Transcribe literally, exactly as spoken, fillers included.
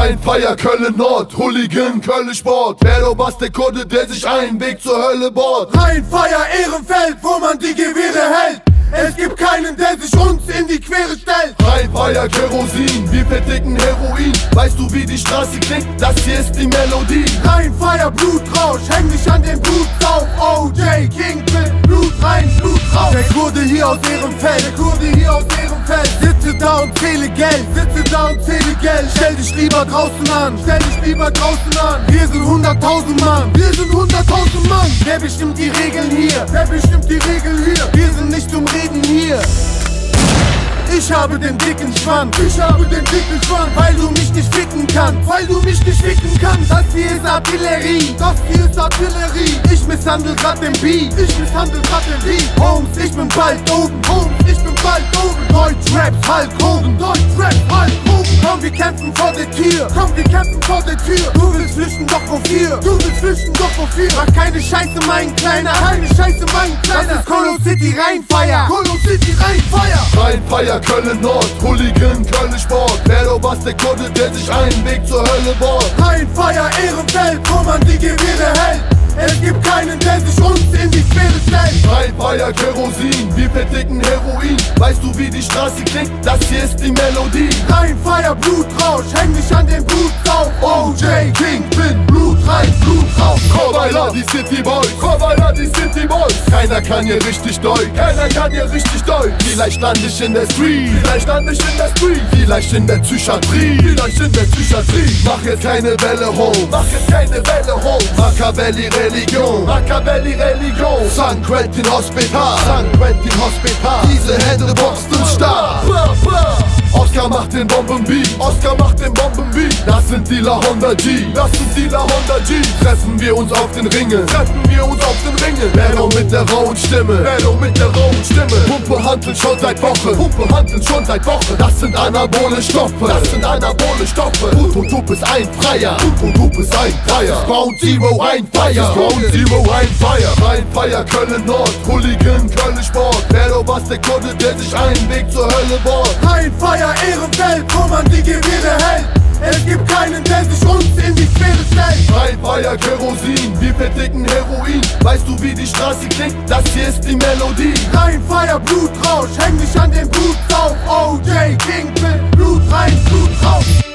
Rheinfeier, Köln Nord, Hooligan, Köln Sport. Berlobas der Kunde, der sich einen Weg zur Hölle bohrt. Rheinfeier, Ehrenfeld, wo man die Gewehre hält. Es gibt keinen, der sich uns in die Quere stellt. Rheinfeier, Kerosin, wir verdicken Heroin. Weißt du, wie die Straße klingt? Das hier ist die Melodie. Rheinfeier, Blutrausch, häng dich an den Blutsauf. O J, Kingpin, Blut rein, Blut raus. Der Kurde hier aus Ehrenfeld, der Kurde hier aus Ehrenfeld. Sitze da und zähle Geld, sitze da und zähle Geld. Stell dich lieber draußen an, stell dich lieber draußen an. Wir sind hunderttausend Mann, wir sind hunderttausend Mann. Wer bestimmt die Regeln hier? Wer bestimmt die Regeln hier? Wir sind nicht zum Reden hier. Ich habe den dicken Schwanz, ich habe den dicken Schwanz, weil du mich nicht ficken kannst, weil du mich nicht ficken kannst. Das hier ist Artillerie, das hier ist Artillerie. Ich misshandel grad den Beat, ich misshandel grad den Beat. Holmes, ich bin bald oben, Holmes, ich bin bald oben. Deutschraps, Hulk Hogan, Deutschraps, Hulk Hogan. Komm, wir kämpfen vor der Tür, komm, wir kämpfen vor der Tür. Du willst flüchten, doch wofür? Du willst flüchten, doch wofür? Mach keine Scheiße, mein Kleiner, keine Scheiße, mein Kleiner. Das ist Colo City Rheinfeier, Colo City Rheinfeier. Rheinfeier, Köln Nord, Hooligan, Köln Sport. Berlobas der Kunde, der sich einen Weg zur Hölle bohrt. Rheinfeier, Ehrenfeld, wo man die Gewehre hält. Es gibt keinen, der sich uns in die Quere stellt. Rheinfeier, Kerosin, wir verdicken Heroin. Weißt du, wie die Straße klingt? Das hier ist die Melodie. Rheinfeier, Blutrausch, häng dich an den Blutsauf. O J, Kingpin, Blut rein, Blut raus. Chorweiler, die City Boys, Chorweiler, die City Boys. Keiner kann hier richtig Deutsch, keiner kann hier richtig Deutsch. Vielleicht land ich in der Street, vielleicht land ich in der Street. Vielleicht in der Psychiatrie, vielleicht in der Psychiatrie. Mach jetzt keine Welle hoch, mach jetzt keine Welle hoch. Machiavelli Religion, Machiavelli Religion. San Quentin Hospital, San Quentin Hospital. Diese Hände boxen stark. Oscar macht den Bombenbeat, Oscar macht den Bombenbeat. Das sind die La Honda G, das sind die La Honda G. Treffen wir uns auf den Ringen, treffen wir uns auf den Ringen. Bello mit der rauen Stimme, Bello mit der rauen Stimme. Pumpe handeln schon seit Wochen, Pumpe handeln schon seit Wochen. Das sind anabole Stoffe, das sind anabole Stoffe. Blut und du bist ein Freier, Blut und du bist ein Freier. Ground Zero Rheinfeier, Ground Zero Rheinfeier. Rheinfeier, Köln Nord, Hooligan, Köln Sport. Berlobas der Kunde, der sich einen Weg zur Hölle bohrt. Rheinfeier, Ehrenfeld, wo man die Gewehre hält. Es gibt keinen, der sich uns in die Quere stellt. Rheinfeier, Kerosin, wir verdicken Heroin. Weißt du, wie die Straße klingt? Das hier ist die Melodie. Rheinfeier, Blutrausch, häng dich an den Blutsauf. O J, Kingpin, Blut rein, Blut raus.